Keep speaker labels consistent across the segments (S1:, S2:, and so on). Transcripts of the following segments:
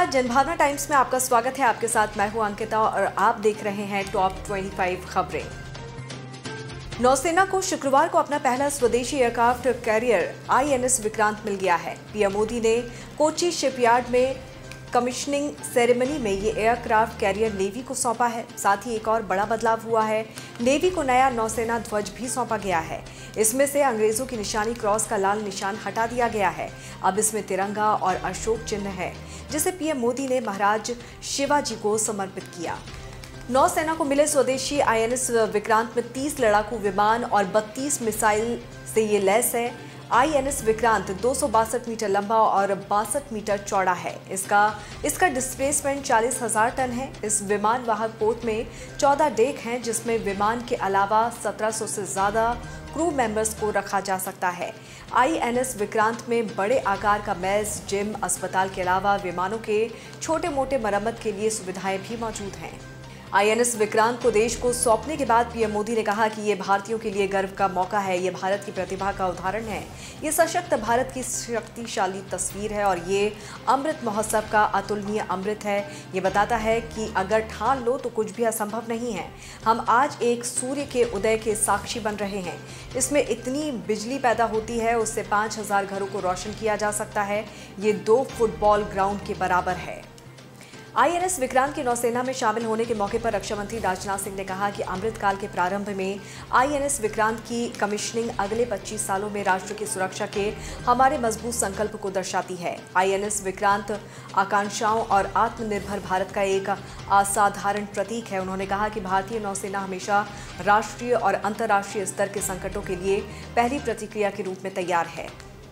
S1: नमस्कार, जनभावना टाइम्स में आपका स्वागत है। आपके साथ मैं हूं अंकिता और आप देख रहे हैं टॉप 25 खबरें। नौसेना को शुक्रवार को अपना पहला स्वदेशी एयरक्राफ्ट कैरियर आईएनएस विक्रांत मिल गया है। पीएम मोदी ने कोची शिपयार्ड में कमिश्निंग सेरेमनी में ये एयरक्राफ्ट कैरियर नेवी को सौंपा है। साथ ही एक और बड़ा बदलाव हुआ है, नेवी को नया नौसेना ध्वज भी सौंपा गया है। इसमें से अंग्रेजों की निशानी क्रॉस का लाल निशान हटा दिया गया है। अब इसमें तिरंगा और अशोक चिन्ह है, जिसे पीएम मोदी ने महाराज शिवाजी को समर्पित किया। नौसेना को मिले स्वदेशी आईएनएस विक्रांत में 30 लड़ाकू विमान और 32 मिसाइल से ये लैस है। आईएनएस विक्रांत 262 मीटर लंबा और 62 मीटर चौड़ा है। इसका डिस्प्लेसमेंट 40,000 टन है। इस विमान वाहक पोत में 14 डेक हैं, जिसमें विमान के अलावा 1700 से ज्यादा क्रू मेंबर्स को रखा जा सकता है। आईएनएस विक्रांत में बड़े आकार का मेस, जिम, अस्पताल के अलावा विमानों के छोटे मोटे मरम्मत के लिए सुविधाएं भी मौजूद हैं। आईएनएस विक्रांत को देश को सौंपने के बाद पीएम मोदी ने कहा कि ये भारतीयों के लिए गर्व का मौका है। ये भारत की प्रतिभा का उदाहरण है। ये सशक्त भारत की शक्तिशाली तस्वीर है और ये अमृत महोत्सव का अतुलनीय अमृत है। ये बताता है कि अगर ठान लो तो कुछ भी असंभव नहीं है। हम आज एक सूर्य के उदय के साक्षी बन रहे हैं। इसमें इतनी बिजली पैदा होती है, उससे 5,000 घरों को रोशन किया जा सकता है। ये 2 फुटबॉल ग्राउंड के बराबर है। आईएनएस विक्रांत के नौसेना में शामिल होने के मौके पर रक्षा मंत्री राजनाथ सिंह ने कहा कि अमृतकाल के प्रारंभ में आईएनएस विक्रांत की कमिश्निंग अगले 25 सालों में राष्ट्र की सुरक्षा के हमारे मजबूत संकल्प को दर्शाती है। आईएनएस विक्रांत आकांक्षाओं और आत्मनिर्भर भारत का एक असाधारण प्रतीक है। उन्होंने कहा कि भारतीय नौसेना हमेशा राष्ट्रीय और अंतर्राष्ट्रीय स्तर के संकटों के लिए पहली प्रतिक्रिया के रूप में तैयार है।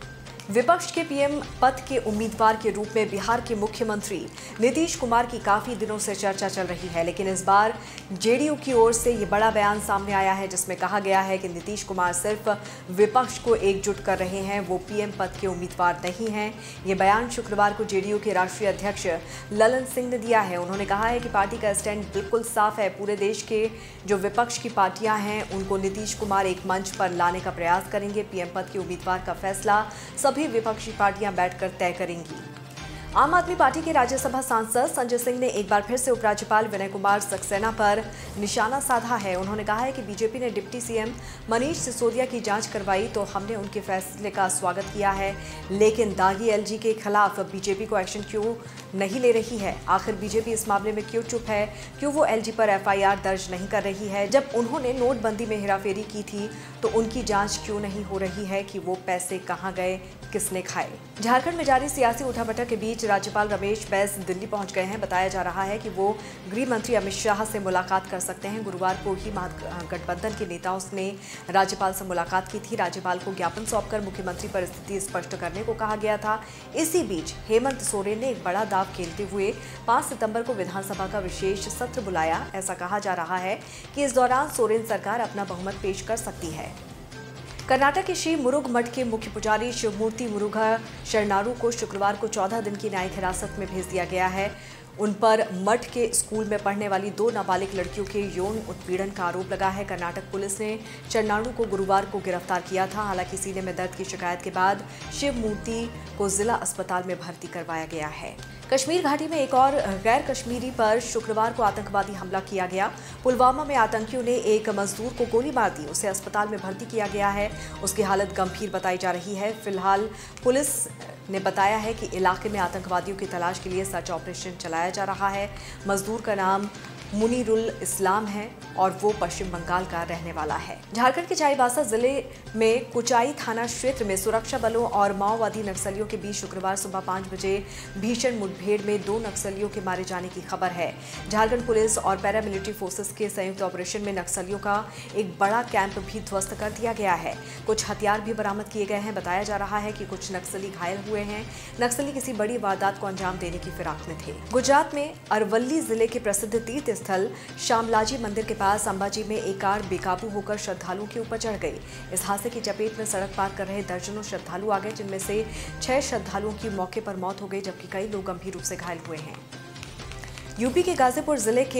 S1: विपक्ष के पीएम पद के उम्मीदवार के रूप में बिहार के मुख्यमंत्री नीतीश कुमार की काफी दिनों से चर्चा चल रही है, लेकिन इस बार जेडीयू की ओर से ये बड़ा बयान सामने आया है, जिसमें कहा गया है कि नीतीश कुमार सिर्फ विपक्ष को एकजुट कर रहे हैं, वो पीएम पद के उम्मीदवार नहीं हैं। ये बयान शुक्रवार को जेडीयू के राष्ट्रीय अध्यक्ष ललन सिंह ने दिया है। उन्होंने कहा है कि पार्टी का स्टैंड बिल्कुल साफ है। पूरे देश के जो विपक्ष की पार्टियां हैं, उनको नीतीश कुमार एक मंच पर लाने का प्रयास करेंगे। पीएम पद के उम्मीदवार का फैसला सभी विपक्षी पार्टियां बैठकर तय करेंगी। आम आदमी पार्टी के राज्यसभा सांसद संजय सिंह ने एक बार फिर से उपराज्यपाल विनय कुमार सक्सेना पर निशाना साधा है। उन्होंने कहा है कि बीजेपी ने डिप्टी सीएम मनीष सिसोदिया की जांच करवाई तो हमने उनके फैसले का स्वागत किया है, लेकिन दागी एलजी के खिलाफ बीजेपी को एक्शन क्यों नहीं ले रही है? आखिर बीजेपी इस मामले में क्यों चुप है? क्यों वो एलजी पर एफआईआर दर्ज नहीं कर रही है? जब उन्होंने नोटबंदी में हेराफेरी की थी तो उनकी जांच क्यों नहीं हो रही है कि वो पैसे कहां गए, किसने खाए? झारखंड में जारी सियासी उठापटक के बीच राज्यपाल रमेश बैस दिल्ली पहुंच गए हैं। बताया जा रहा है कि वो गृह मंत्री अमित शाह से मुलाकात कर सकते हैं। गुरुवार को ही महागठबंधन के नेताओं ने राज्यपाल से मुलाकात की थी। राज्यपाल को ज्ञापन सौंपकर मुख्यमंत्री पर स्थिति स्पष्ट करने को कहा गया था। इसी बीच हेमंत सोरेन ने एक बड़ा दांव खेलते हुए 5 सितंबर को विधानसभा का विशेष सत्र बुलाया। ऐसा कहा जा रहा है कि इस दौरान सोरेन सरकार अपना बहुमत पेश कर सकती है। कर्नाटक के श्री मुरुग मठ के मुख्य पुजारी शिवमूर्ति मुरुगा शरनारू को शुक्रवार को 14 दिन की न्यायिक हिरासत में भेज दिया गया है। उन पर मठ के स्कूल में पढ़ने वाली 2 नाबालिग लड़कियों के यौन उत्पीड़न का आरोप लगा है। कर्नाटक पुलिस ने शरनारू को गुरुवार को गिरफ्तार किया था। हालांकि सीने में दर्द की शिकायत के बाद शिवमूर्ति को जिला अस्पताल में भर्ती करवाया गया है। कश्मीर घाटी में एक और गैर कश्मीरी पर शुक्रवार को आतंकवादी हमला किया गया। पुलवामा में आतंकियों ने एक मजदूर को गोली मार दी। उसे अस्पताल में भर्ती किया गया है। उसकी हालत गंभीर बताई जा रही है। फिलहाल पुलिस ने बताया है कि इलाके में आतंकवादियों की तलाश के लिए सर्च ऑपरेशन चलाया जा रहा है। मजदूर का नाम मुनीरुल इस्लाम है और वो पश्चिम बंगाल का रहने वाला है। झारखंड के चाईबासा जिले में कुचाई थाना क्षेत्र में सुरक्षा बलों और माओवादी नक्सलियों के बीच शुक्रवार सुबह 5 बजे भीषण मुठभेड़ में 2 नक्सलियों के मारे जाने की खबर है। झारखंड पुलिस और पैरामिलिट्री फोर्सेस के संयुक्त ऑपरेशन में नक्सलियों का एक बड़ा कैंप भी ध्वस्त कर दिया गया है। कुछ हथियार भी बरामद किए गए हैं। बताया जा रहा है कि कुछ नक्सली घायल हुए हैं। नक्सली किसी बड़ी वारदात को अंजाम देने की फिराक में थे। गुजरात में अरवल्ली जिले के प्रसिद्ध तीर्थ स्थल शामलाजी मंदिर के पास अंबाजी में एक कार बेकाबू होकर श्रद्धालुओं के ऊपर चढ़ गई। इस हादसे की चपेट में सड़क पार कर रहे दर्जनों श्रद्धालु आ गए, जिनमें से 6 श्रद्धालुओं की मौके पर मौत हो गई, जबकि कई लोग गंभीर रूप से घायल हुए हैं। यूपी के गाजीपुर जिले के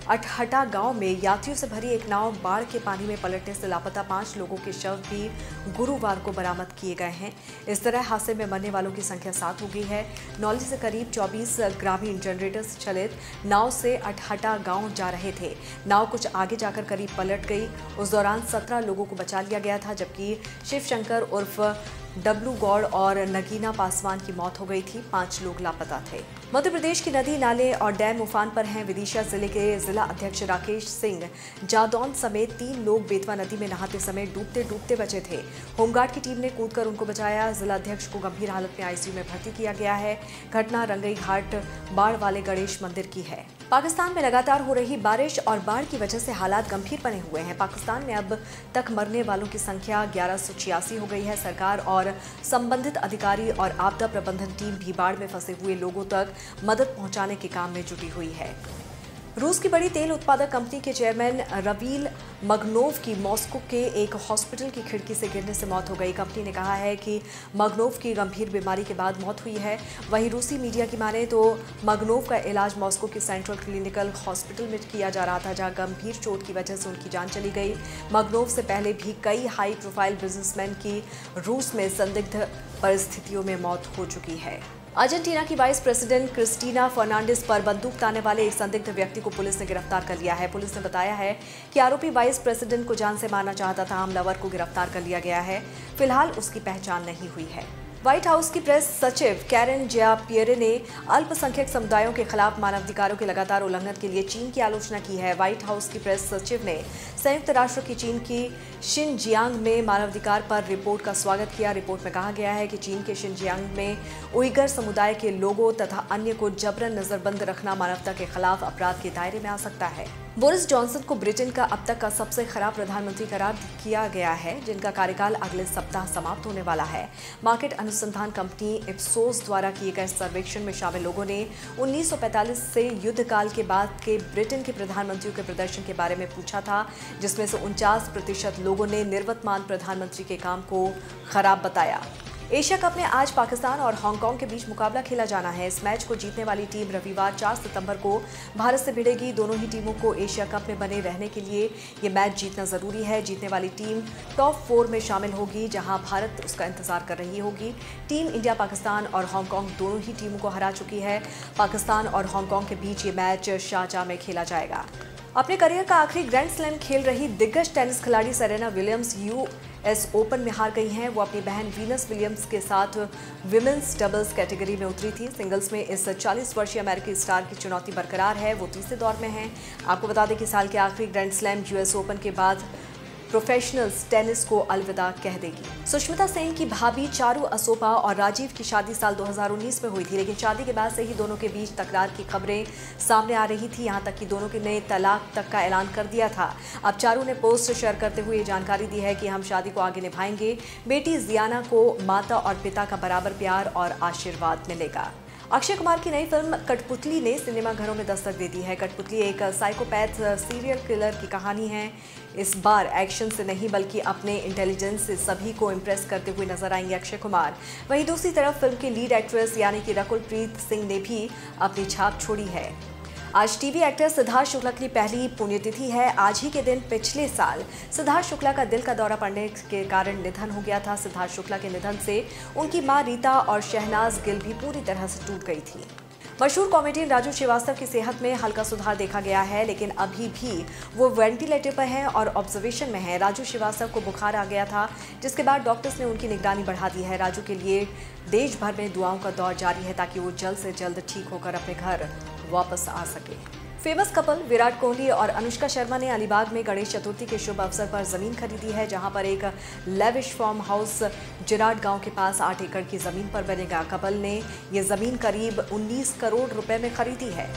S1: अटहटा गांव में यात्रियों से भरी एक नाव बाढ़ के पानी में पलटने से लापता 5 लोगों के शव भी गुरुवार को बरामद किए गए हैं। इस तरह हादसे में मरने वालों की संख्या 7 हो गई है। नौली से करीब 24 ग्रामीण जनरेटर से चलित नाव से अटहटा गांव जा रहे थे। नाव कुछ आगे जाकर करीब पलट गई। उस दौरान 17 लोगों को बचा लिया गया था, जबकि शिवशंकर उर्फ डब्लू गौड़ और नगीना पासवान की मौत हो गई थी। 5 लोग लापता थे। मध्य प्रदेश की नदी, नाले और डैम उफान पर हैं। विदिशा जिले के जिला अध्यक्ष राकेश सिंह जादौन समेत 3 लोग बेतवा नदी में नहाते समय डूबते डूबते बचे थे। होमगार्ड की टीम ने कूदकर उनको बचाया। जिला अध्यक्ष को गंभीर हालत में आईसीयू में भर्ती किया गया है। घटना रंगई घाट बाढ़ वाले गणेश मंदिर की है। पाकिस्तान में लगातार हो रही बारिश और बाढ़ की वजह से हालात गंभीर बने हुए हैं। पाकिस्तान में अब तक मरने वालों की संख्या 1186 हो गई है। सरकार और संबंधित अधिकारी और आपदा प्रबंधन टीम भी बाढ़ में फंसे हुए लोगों तक मदद पहुंचाने के काम में जुटी हुई है। रूस की बड़ी तेल उत्पादक कंपनी के चेयरमैन रवील मगनोव की मॉस्को के एक हॉस्पिटल की खिड़की से गिरने से मौत हो गई। कंपनी ने कहा है कि मगनोव की गंभीर बीमारी के बाद मौत हुई है। वहीं रूसी मीडिया की माने तो मगनोव का इलाज मॉस्को के सेंट्रल क्लिनिकल हॉस्पिटल में किया जा रहा था, जहां गंभीर चोट की वजह से उनकी जान चली गई। मगनोव से पहले भी कई हाई प्रोफाइल बिजनेसमैन की रूस में संदिग्ध परिस्थितियों में मौत हो चुकी है। अर्जेंटीना की वाइस प्रेसिडेंट क्रिस्टीना फर्नांडिस पर बंदूक ताने वाले एक संदिग्ध व्यक्ति को पुलिस ने गिरफ्तार कर लिया है। पुलिस ने बताया है कि आरोपी वाइस प्रेसिडेंट को जान से मारना चाहता था। हमलावर को गिरफ्तार कर लिया गया है। फिलहाल उसकी पहचान नहीं हुई है। व्हाइट हाउस की प्रेस सचिव कैरेन जेपियरे ने अल्पसंख्यक समुदायों के खिलाफ मानवाधिकारों के लगातार उल्लंघन के लिए चीन की आलोचना की है। व्हाइट हाउस की प्रेस सचिव ने संयुक्त राष्ट्र की चीन की शिनजियांग में मानवाधिकार पर रिपोर्ट का स्वागत किया। रिपोर्ट में कहा गया है कि चीन के शिनजियांग में उइगर समुदाय के लोगों तथा अन्य को जबरन नजरबंद रखना मानवता के खिलाफ अपराध के दायरे में आ सकता है। बोरिस जॉनसन को ब्रिटेन का अब तक का सबसे खराब प्रधानमंत्री करार किया गया है, जिनका कार्यकाल अगले सप्ताह समाप्त होने वाला है। मार्केट अनुसंधान कंपनी इप्सोस द्वारा किए गए सर्वेक्षण में शामिल लोगों ने 1945 से युद्ध काल के बाद के ब्रिटेन के प्रधानमंत्रियों के प्रदर्शन के बारे में पूछा था, जिसमें से 49% लोगों ने निर्वतमान प्रधानमंत्री के काम को खराब बताया। एशिया कप में आज पाकिस्तान और हांगकांग के बीच मुकाबला खेला जाना है। इस मैच को जीतने वाली टीम रविवार 4 सितंबर को भारत से भिड़ेगी। दोनों ही टीमों को एशिया कप में बने रहने के लिए ये मैच जीतना जरूरी है। जीतने वाली टीम टॉप 4 में शामिल होगी, जहां भारत उसका इंतजार कर रही होगी। टीम इंडिया पाकिस्तान और हांगकांग दोनों ही टीमों को हरा चुकी है। पाकिस्तान और हांगकांग के बीच ये मैच शारजाह में खेला जाएगा। अपने करियर का आखिरी ग्रैंड स्लैम खेल रही दिग्गज टेनिस खिलाड़ी सेरेना विलियम्स यूएस ओपन में हार गई हैं। वो अपनी बहन वीनस विलियम्स के साथ विमेंस डबल्स कैटेगरी में उतरी थी। सिंगल्स में इस 40 वर्षीय अमेरिकी स्टार की चुनौती बरकरार है। वो तीसरे दौर में है। आपको बता दें कि साल के आखिरी ग्रैंड स्लैम यूएस ओपन के बाद प्रोफेशनल्स टेनिस को अलविदा कह देगी। सुष्मिता सेन की भाभी चारू असोपा और राजीव की शादी साल 2019 में हुई थी, लेकिन शादी के बाद से ही दोनों के बीच तकरार की खबरें सामने आ रही थी। यहां तक कि दोनों ने तलाक तक का ऐलान कर दिया था। अब चारू ने पोस्ट शेयर करते हुए जानकारी दी है कि हम शादी को आगे निभाएंगे। बेटी जियाना को माता और पिता का बराबर प्यार और आशीर्वाद मिलेगा। अक्षय कुमार की नई फिल्म कठपुतली ने सिनेमाघरों में दस्तक दे दी है। कठपुतली एक साइकोपैथ सीरियल किलर की कहानी है। इस बार एक्शन से नहीं बल्कि अपने इंटेलिजेंस से सभी को इम्प्रेस करते हुए नजर आएंगे अक्षय कुमार। वहीं दूसरी तरफ फिल्म की लीड एक्ट्रेस यानी कि रकुलप्रीत सिंह ने भी अपनी छाप छोड़ी है। आज टीवी एक्टर सिद्धार्थ शुक्ला की पहली पुण्यतिथि है। आज ही के दिन पिछले साल सिद्धार्थ शुक्ला का दिल का दौरा पड़ने के कारण निधन हो गया था। सिद्धार्थ शुक्ला के निधन से उनकी मां रीता और शहनाज गिल भी पूरी तरह से टूट गई थी। मशहूर कॉमेडियन राजू श्रीवास्तव की सेहत में हल्का सुधार देखा गया है, लेकिन अभी भी वो वेंटिलेटर पर हैं और ऑब्जर्वेशन में है। राजू श्रीवास्तव को बुखार आ गया था, जिसके बाद डॉक्टर्स ने उनकी निगरानी बढ़ा दी है। राजू के लिए देश भर में दुआओं का दौर जारी है ताकि वो जल्द से जल्द ठीक होकर अपने घर वापस आ सके। फेमस कपल विराट कोहली और अनुष्का शर्मा ने अलीबाग में गणेश चतुर्थी के शुभ अवसर पर जमीन खरीदी है, जहां पर एक लेविश फार्म हाउस जिराट गांव के पास 8 एकड़ की जमीन पर बनेगा। कपल ने ये जमीन करीब 19 करोड़ रुपए में खरीदी है।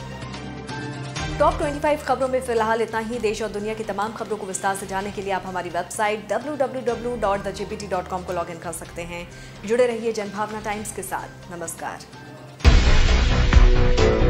S1: टॉप 25 खबरों में फिलहाल इतना ही। देश और दुनिया की तमाम खबरों को विस्तार से जानने के लिए आप हमारी वेबसाइट www.thegpt.com को लॉगिन कर सकते हैं। जुड़े रहिए जनभावना टाइम्स के साथ। नमस्कार।